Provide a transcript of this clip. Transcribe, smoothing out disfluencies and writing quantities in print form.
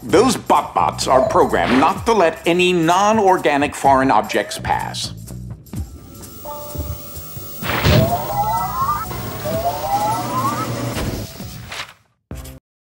Those bots are programmed not to let any non-organic foreign objects pass.